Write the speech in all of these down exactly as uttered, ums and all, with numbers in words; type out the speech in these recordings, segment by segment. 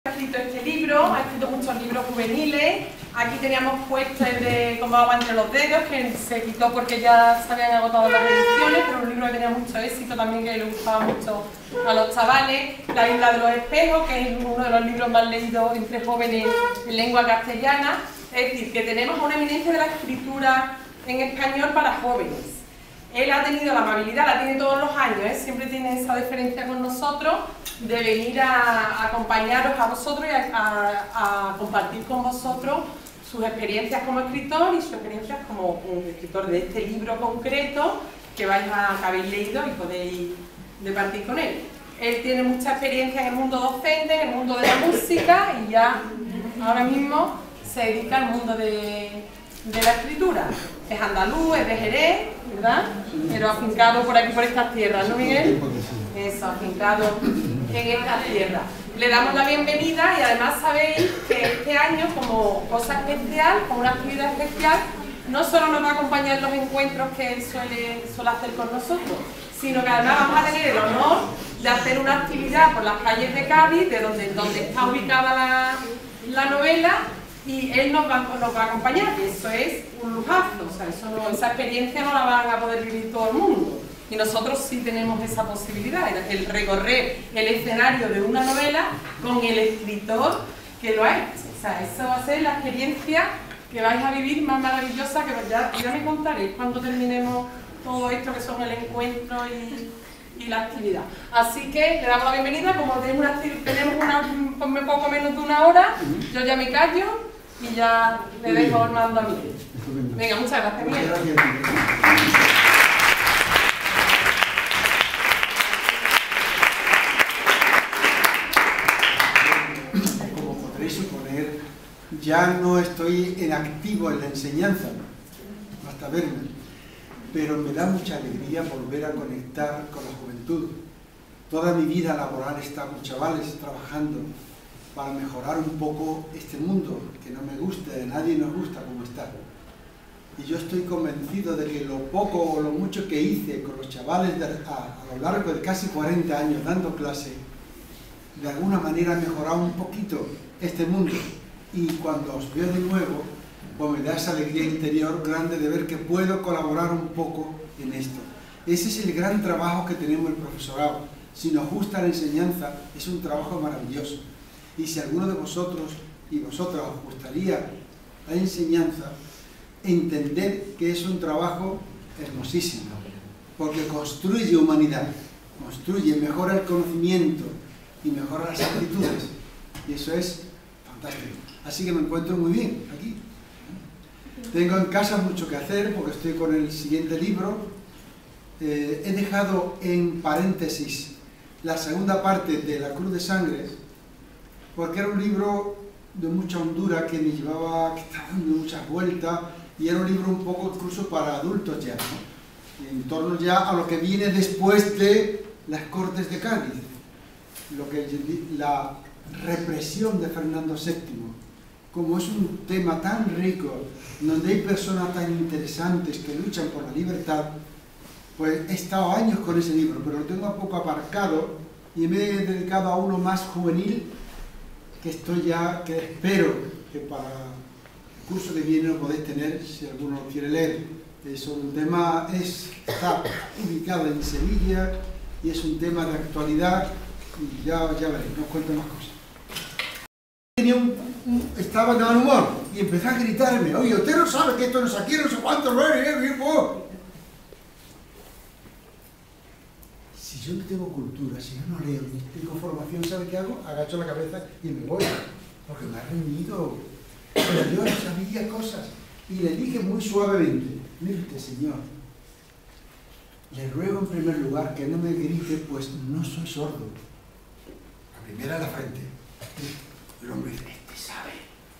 Ha escrito este libro, ha escrito muchos libros juveniles. Aquí teníamos puesto el de Cómo agua entre los dedos, que se quitó porque ya se habían agotado las ediciones, pero un libro que tenía mucho éxito también, que le gustaba mucho a los chavales. La isla de los espejos, que es uno de los libros más leídos entre jóvenes en lengua castellana. Es decir, que tenemos una eminencia de la escritura en español para jóvenes. Él ha tenido la amabilidad, la tiene todos los años, ¿eh? Siempre tiene esa deferencia con nosotros de venir a, a acompañaros a vosotros y a, a, a compartir con vosotros sus experiencias como escritor y sus experiencias como un escritor de este libro concreto que vais a, que habéis leído y podéis departir con él. Él tiene mucha experiencia en el mundo docente, en el mundo de la música y ya ahora mismo se dedica al mundo de, de la escritura. Es andaluz, es de Jerez, ¿verdad? Pero afincado por aquí, por estas tierras, ¿no, Miguel? Eso, afincado en estas tierras. Le damos la bienvenida y además sabéis que este año, como cosa especial, como una actividad especial, no solo nos va a acompañar en los encuentros que él suele, suele hacer con nosotros, sino que además vamos a tener el honor de hacer una actividad por las calles de Cádiz, de donde, donde está ubicada la, la novela, y él nos va, nos va a acompañar, y eso es un lujazo, o sea, eso no, esa experiencia no la van a poder vivir todo el mundo. Y nosotros sí tenemos esa posibilidad, el recorrer el escenario de una novela con el escritor que lo ha hecho. O sea, eso va a ser la experiencia que vais a vivir más maravillosa, que ya, ya me contaréis cuando terminemos todo esto que son el encuentro y, y la actividad. Así que le damos la bienvenida, como tenemos una, tenemos una poco menos de una hora, yo ya me callo y ya le dejo el mando a Miguel. Venga, muchas gracias, Miguel. Como podréis suponer, ya no estoy en activo en la enseñanza, basta verme, pero me da mucha alegría volver a conectar con la juventud. Toda mi vida laboral está con chavales trabajando para mejorar un poco este mundo, que no me gusta, a nadie nos gusta como está. Y yo estoy convencido de que lo poco o lo mucho que hice con los chavales de, a, a lo largo de casi cuarenta años dando clase, de alguna manera ha mejorado un poquito este mundo. Y cuando os veo de nuevo, pues me da esa alegría interior grande de ver que puedo colaborar un poco en esto. Ese es el gran trabajo que tenemos el profesorado. Si nos gusta la enseñanza, es un trabajo maravilloso. Y si a alguno de vosotros y vosotras os gustaría la enseñanza, entender que es un trabajo hermosísimo, porque construye humanidad, construye, mejora el conocimiento y mejora las actitudes. Y eso es fantástico. Así que me encuentro muy bien aquí. Tengo en casa mucho que hacer porque estoy con el siguiente libro. Eh, he dejado en paréntesis la segunda parte de La Cruz de Sangre, porque era un libro de mucha hondura que me llevaba, que estaba dando muchas vueltas, y era un libro un poco incluso para adultos ya, ¿no? En torno ya a lo que viene después de las Cortes de Cádiz, lo que la represión de Fernando séptimo. Como es un tema tan rico, donde hay personas tan interesantes que luchan por la libertad, pues he estado años con ese libro, pero lo tengo un poco aparcado y me he dedicado a uno más juvenil, que estoy ya, que espero que para el curso que viene lo podéis tener, si alguno lo quiere leer. Es un tema, es, está ubicado en Sevilla y es un tema de actualidad y ya, ya veréis, no os cuento más cosas. Tenía un, un, estaba de mal humor y empecé a gritarme: oye, usted no sabe que esto no es aquí, no sé cuánto, no es, si yo no tengo cultura, si yo no leo ni tengo formación, ¿sabe qué hago? Agacho la cabeza y me voy, porque me ha reunido. Pero yo no sabía cosas y le dije muy suavemente: mire usted, señor, le ruego en primer lugar que no me grite, pues no soy sordo. La primera en la frente. El hombre dice: este sabe.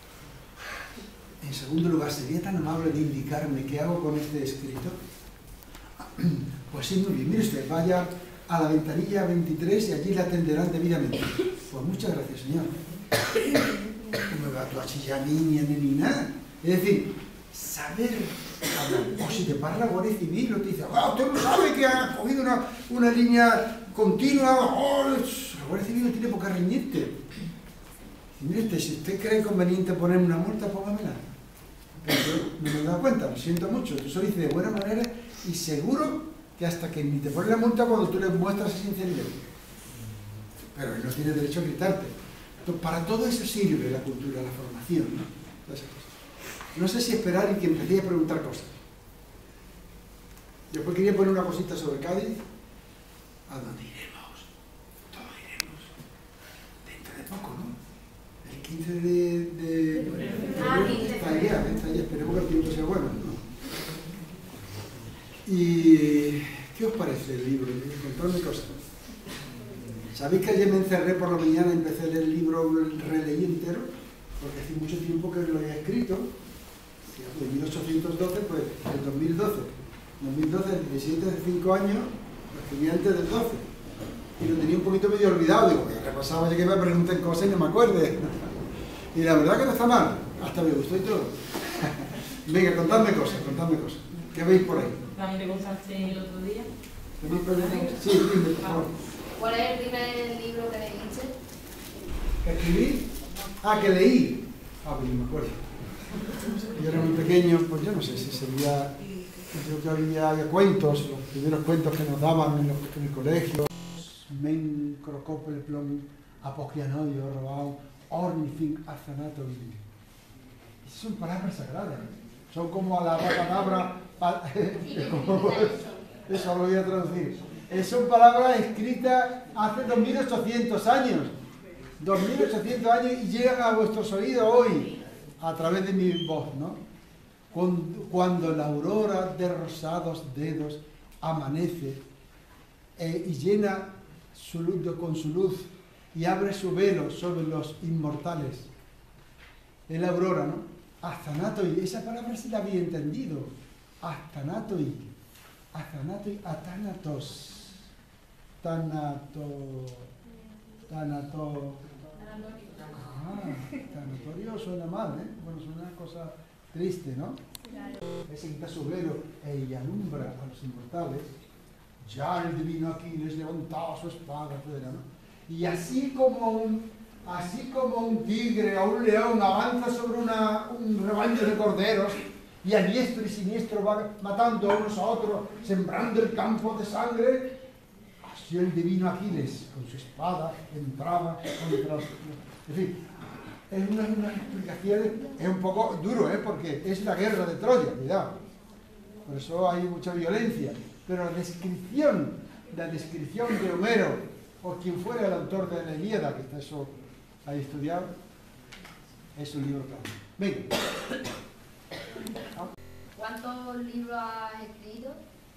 En segundo lugar, ¿sería tan amable de indicarme qué hago con este escrito? Pues sí, muy bien, mire usted, vaya a la ventanilla veintitrés y allí le atenderán debidamente. Pues muchas gracias, señor. No me va a chillar niña ni nada. Es decir, saber hablar. O si te para la Guardia Civil o te dice: ah, usted no sabe que ha cogido una, una línea continua. Oh, la Guardia Civil no tiene por qué reñirte. Y mire usted, si usted cree conveniente ponerme una multa, póngamela. Pero yo no me he dado cuenta, lo siento mucho. Tú eso lo dices de buena manera y seguro que hasta que ni te pones la multa cuando tú le muestras esa sinceridad. Pero él no tiene derecho a gritarte. Entonces, para todo eso sirve la cultura, la formación, ¿no? Todas esas cosas. No sé si esperar y que empecéis a preguntar cosas. Yo pues quería poner una cosita sobre Cádiz. ¿A dónde iremos? Todos iremos. Dentro de poco, ¿no? El quince de... de, de ah, está allá, está allá. Esperemos que el tiempo sea bueno, ¿no? ¿Y qué os parece el libro? Contadme cosas. ¿Sabéis que ayer me encerré por la mañana y empecé a leer el libro, releí entero? Porque hace mucho tiempo que lo había escrito. En mil ochocientos doce, pues en dos mil doce. En dos mil doce, el diecisiete, hace cinco años, lo escribí antes del doce. Y lo tenía un poquito medio olvidado. Digo, ya repasaba, ya que me pregunten cosas y no me acuerde. Y la verdad que no está mal. Hasta me gustó y todo. Venga, contadme cosas, contadme cosas. ¿Qué veis por ahí? También te contaste el otro día. ¿Tenéis preguntas? Sí, dime, por favor. ¿Cuál es el primer libro que leíste? ¿Que escribí? Ah, que leí. Ah, pues no me acuerdo. Yo era muy pequeño, pues yo no sé si sería... Yo que había, había cuentos, los primeros cuentos que nos daban en, los, en el colegio. Men crocopel plom apogianoio robao ornifin arzanato. Esas son palabras sagradas. Son como a la palabra... Eso lo voy a traducir. Son palabras escritas hace dos mil ochocientos años. dos mil ochocientos años y llegan a vuestros oídos hoy a través de mi voz, ¿no? Cuando, cuando la aurora de rosados dedos amanece eh, y llena su luz con su luz y abre su velo sobre los inmortales. Es la aurora, ¿no? Azanatoi, esa palabra sí la había entendido. Azanatoi, azanatoi, atanatos. Tanato, tanato, ah, tanatorio suena mal, ¿eh? Bueno, suena una cosa triste, ¿no? Ese quita su velo e alumbra a los inmortales. Ya el divino Aquiles levantaba su espada, etcétera, ¿no? Y así como un, así como un tigre o un león avanza sobre una, un rebaño de corderos y a diestro y siniestro va matando a unos a otros, sembrando el campo de sangre, así el divino Aquiles, con su espada, entraba contra los... En fin, es una, una explicación, es un poco duro, ¿eh? Porque es la guerra de Troya, cuidado. Por eso hay mucha violencia. Pero la descripción, la descripción de Homero, o quien fuera el autor de la Ilíada, que está eso ahí estudiado, es un libro claro. Venga. ¿Cuántos libros has escrito?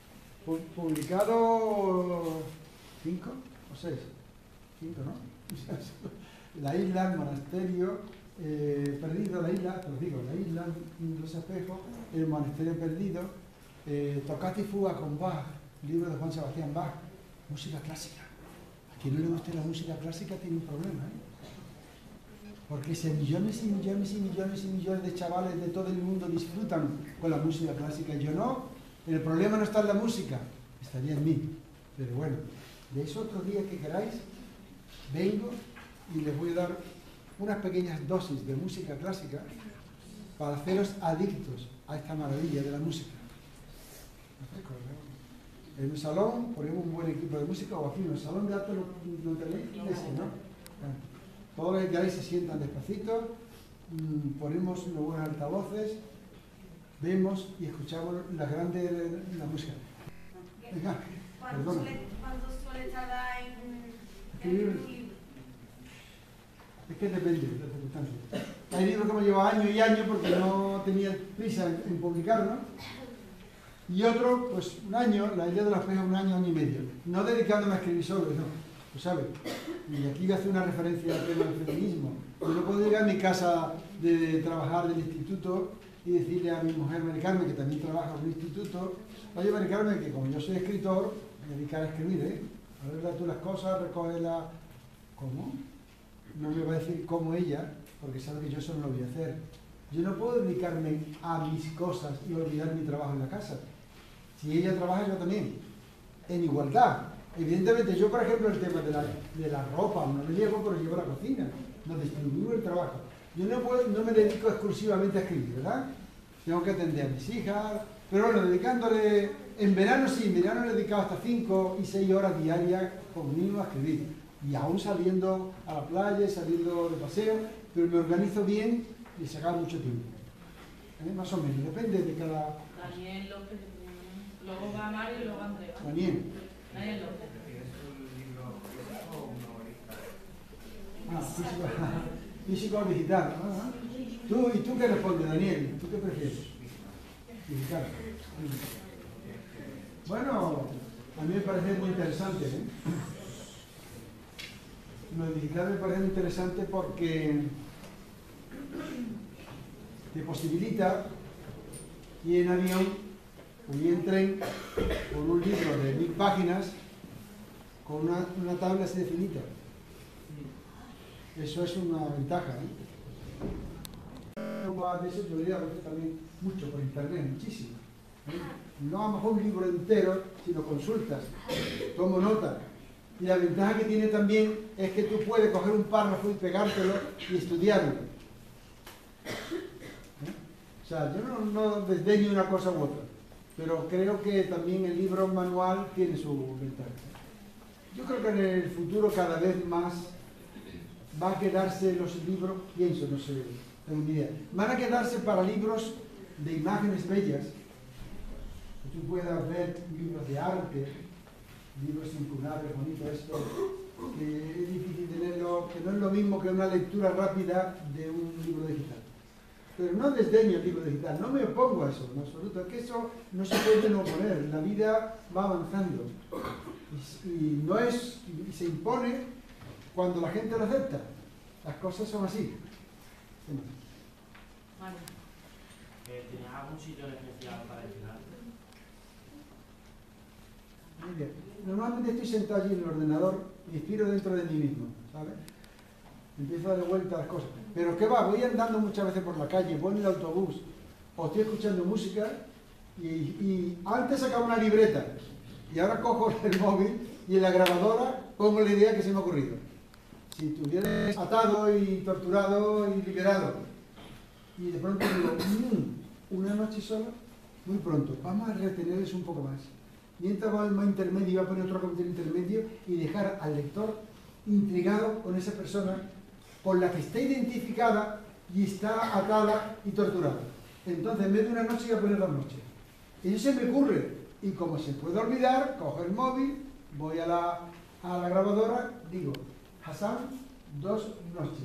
Publicado cinco o seis. Cinco, ¿no? La isla, el monasterio, eh, perdido, la isla, te lo digo, la isla, los espejos, el monasterio perdido, eh, Toccata y Fuga con Bach, libro de Juan Sebastián Bach, música clásica. A quien no le guste la música clásica tiene un problema, ¿eh? Porque si millones y millones y millones y millones de chavales de todo el mundo disfrutan con la música clásica, yo no, el problema no está en la música, estaría en mí. Pero bueno, de eso otro día que queráis, vengo y les voy a dar unas pequeñas dosis de música clásica para haceros adictos a esta maravilla de la música. En un salón ponemos un buen equipo de música, o aquí en el salón de arte no tenéis, ese, ¿no? Todos los que queráis se sientan despacito, mmm, ponemos unos buenos altavoces, vemos y escuchamos la grande la música. Venga, ¿Cuánto suele, ¿Cuánto suele tardar en, en un libro? Es que depende de las circunstancias. Hay libros que me llevan años y años porque no tenía prisa en, en publicarlo. Y otro, pues un año, la idea de las pegas un año, año y medio. No dedicándome a escribir solo, no. Pues sabes. Y aquí voy a hacer una referencia al tema del feminismo. Yo no puedo llegar a mi casa de, de trabajar del instituto y decirle a mi mujer Mari Carmen, que también trabaja en un instituto, oye Mari Carmen, que como yo soy escritor, me dedicar a escribir, ¿eh? Arregla tú las cosas, recoge la... ¿Cómo? No me va a decir cómo ella, porque sabe que yo eso no lo voy a hacer. Yo no puedo dedicarme a mis cosas y olvidar mi trabajo en la casa. Si ella trabaja, yo también. En igualdad. Evidentemente, yo por ejemplo el tema de la, de la ropa, no me llevo, pero llevo a la cocina, no distribuyo el trabajo. Yo no, puedo, no me dedico exclusivamente a escribir, ¿verdad? Tengo que atender a mis hijas, pero bueno, dedicándole, en verano sí, en verano le he dedicado hasta cinco y seis horas diarias conmigo a escribir. Y aún saliendo a la playa, saliendo de paseo, pero me organizo bien y se acaba mucho tiempo. ¿Eh? Más o menos, depende de cada... Daniel López, luego va Mario y luego Andrea. Daniel. Daniel López. Ah, físico, físico digital. Ah, ¿Tú, ¿Y tú qué respondes, Daniel? ¿Tú qué prefieres? Digital. Bueno, a mí me parece muy interesante, ¿eh? Lo digital me parece muy interesante porque te posibilita ir en avión o ir en tren con un libro de mil páginas con una, una tabla así de finita. Eso es una ventaja, ¿eh? De eso yo diría también mucho por internet, muchísimo. ¿Eh? No a lo mejor un libro entero, sino consultas, tomo nota. Y la ventaja que tiene también es que tú puedes coger un párrafo y pegártelo y estudiarlo. ¿Eh? O sea, yo no, no desdeño una cosa u otra, pero creo que también el libro manual tiene su ventaja. Yo creo que en el futuro cada vez más va a quedarse los libros, pienso, no sé, tengo ni idea, van a quedarse para libros de imágenes bellas, que tú puedas ver libros de arte, libros circulares, bonitos, esto, que es difícil tenerlo, que no es lo mismo que una lectura rápida de un libro digital. Pero no desdeño el libro digital, no me opongo a eso, en absoluto, es que eso no se puede no oponer, la vida va avanzando y, y no es, y se impone cuando la gente lo acepta. Las cosas son así. Vale. ¿Tienes algún sitio en especial para enseñarte? Muy bien. Normalmente estoy sentado allí en el ordenador y inspiro dentro de mí mismo, ¿sabes? Empiezo a dar vuelta a las cosas. Pero ¿qué va? Voy andando muchas veces por la calle, voy en el autobús, o estoy escuchando música y, y antes sacaba una libreta y ahora cojo el móvil y en la grabadora pongo la idea que se me ha ocurrido. Si estuvieras atado y torturado y liberado y de pronto digo, mmm, una noche sola, muy pronto, vamos a retenerles un poco más. Mientras va al más intermedio, va a poner otro comentario intermedio y dejar al lector intrigado con esa persona por la que está identificada y está atada y torturada. Entonces, en vez de una noche, voy a poner dos noches. Y eso se me ocurre. Y como se puede olvidar, cojo el móvil, voy a la, a la grabadora, digo, Hassan, dos noches.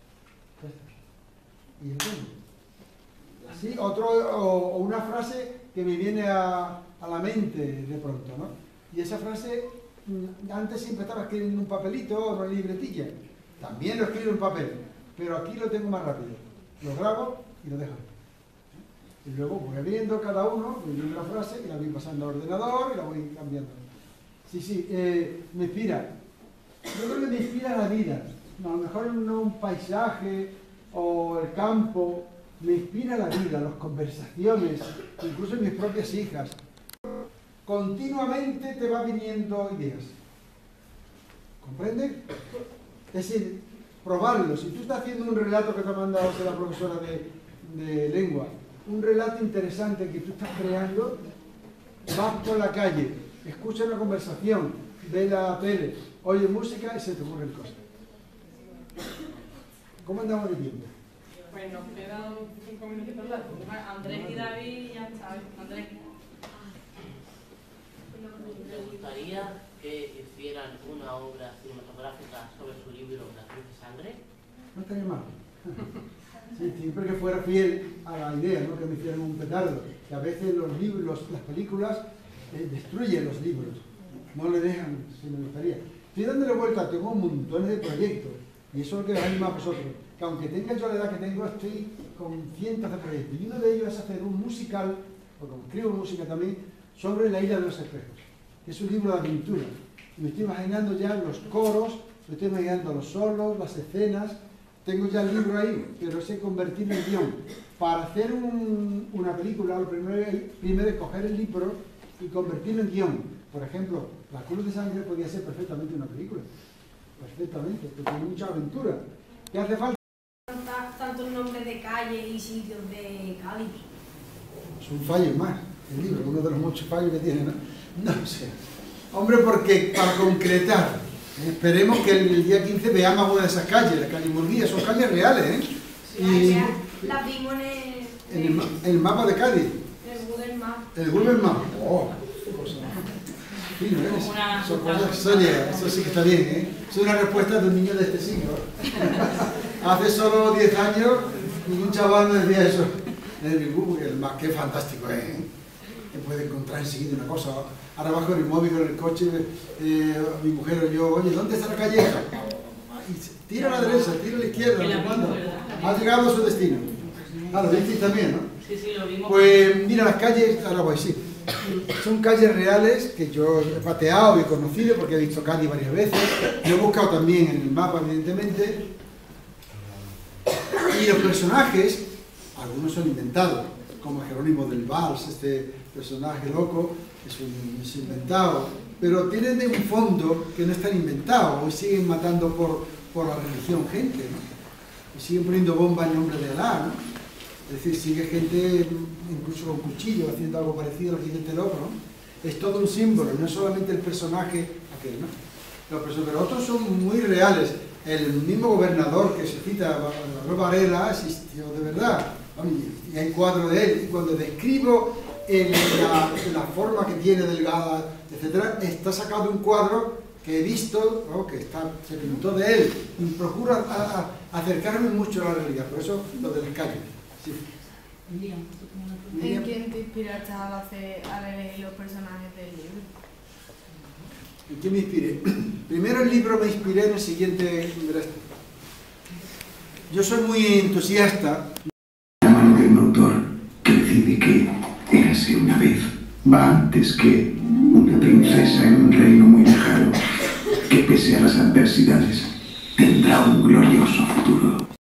Y el tema. Sí, otro, o, o una frase que me viene a, a la mente de pronto, ¿no? Y esa frase, antes siempre estaba escribiendo en un papelito o en una libretilla. También lo escribo en papel, pero aquí lo tengo más rápido. Lo grabo y lo dejo. Y luego voy abriendo cada uno, voy viendo la frase y la voy pasando al ordenador y la voy cambiando. Sí, sí, eh, me inspira. Yo creo que me inspira la vida. No, a lo mejor no un paisaje o el campo, me inspira la vida, las conversaciones, incluso mis propias hijas. Continuamente te va viniendo ideas. ¿Comprende? Es decir, probarlo. Si tú estás haciendo un relato que te ha mandado la profesora de, de lengua, un relato interesante que tú estás creando, vas por la calle, escucha una conversación, ve la tele, oye música y se te ocurren cosas. ¿Cómo andamos de tiempo? Pues nos quedan cinco minutitos largos. Andrés y David ya está. Andrés. ¿Te gustaría que hicieran una obra cinematográfica sobre su libro La Cruz de Sangre? No estaría mal. Sí, siempre que fuera fiel a la idea, ¿no? Que me hicieran un petardo. Que a veces los libros, las películas eh, destruyen los libros. No le dejan, si me gustaría. Estoy dándole vuelta, tengo montones de proyectos. Y eso es lo que os anima a vosotros. Que aunque tenga yo la edad que tengo, estoy con cientos de proyectos. Y uno de ellos es hacer un musical, o como escribo música también, sobre La Isla de los Espejos. Es un libro de aventura. Me estoy imaginando ya los coros, me estoy imaginando los solos, las escenas. Tengo ya el libro ahí, pero sé convertirlo en guión. Para hacer un, una película, lo primero, primero es coger el libro y convertirlo en guión. Por ejemplo, La Cruz de Sangre podía ser perfectamente una película. Perfectamente, porque tiene mucha aventura. ¿Qué hace falta? Tantos nombres de calles y sitios de Cádiz. Es un fallo más, el libro, uno de los muchos fallos que tiene, ¿no? No sé. Hombre, porque para concretar, eh, esperemos que el día quince veamos una de esas calles, la calle Murguía, son calles reales, ¿eh? Y Las vimos en el, en el, en el mapa de Cádiz, el Google Maps. el Google Maps. Oh, cosa fino, ¿eh? Una- Son cosas serias, eso sí que está bien, ¿eh? Es una respuesta de un niño de este siglo. Hace solo diez años, ningún chaval me decía eso. El Google, el Maps, qué fantástico es, ¿eh? Que puede encontrar enseguida una cosa. Ahora bajo en el móvil con el coche, eh, mi mujer o yo, oye, ¿dónde está la calle esta? Y se tira a la derecha, tira a la izquierda, Que la ¿no? ¿Cuándo? vimos, ¿verdad? Ha llegado a su destino. Ah, lo visteis también, ¿no? Sí, sí, lo vimos. Pues mira, las calles, ahora voy, sí. Son calles reales que yo he pateado y he conocido porque he visto Cádiz varias veces. Yo he buscado también en el mapa, evidentemente. Y los personajes, algunos son inventados, como Jerónimo del Vals, este personaje loco, es, un, es inventado, pero tienen de un fondo que no están inventados, hoy siguen matando por, por la religión gente, ¿no? Y siguen poniendo bombas en nombre de Alá, ¿no? Es decir, sigue gente incluso con cuchillos haciendo algo parecido a lo que dice este loco, ¿no? Es todo un símbolo, no es solamente el personaje aquel, ¿no? Los personajes, pero otros son muy reales. El mismo gobernador que se cita, Gobernador Varela, existió de verdad. Y hay cuadros de él, y cuando describo el, la, la forma que tiene delgada, etcétera, está sacado de un cuadro que he visto, ¿no? Que está, se pintó de él, y procuro a, a acercarme mucho a la realidad, por eso lo de las calles. Sí. ¿En quién te inspiraste al hacer, a leer los personajes del libro? ¿En qué me inspiré? Primero el libro me inspiré en el siguiente. Yo soy muy entusiasta. La mano de un autor que decide que érase una vez va antes que una princesa en un reino muy lejano que pese a las adversidades tendrá un glorioso futuro.